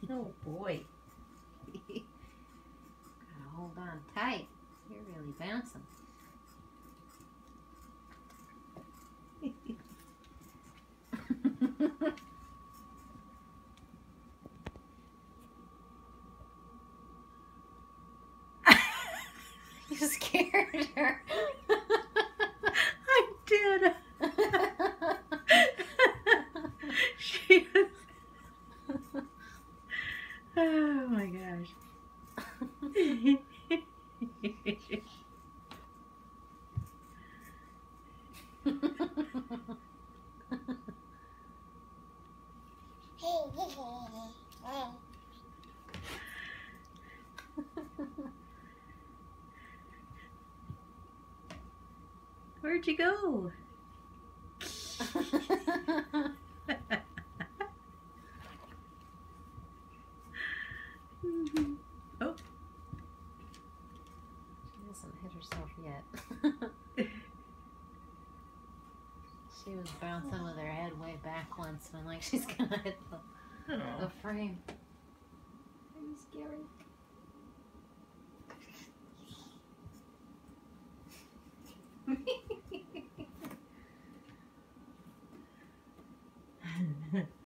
Oh boy. Gotta hold on tight. You're really bouncing. You scared her. I did. She was... Oh my gosh. Where'd you go? Oh. She hasn't hit herself yet. She was bouncing with her head way back once, and I'm like, she's gonna hit the frame. Are you scary?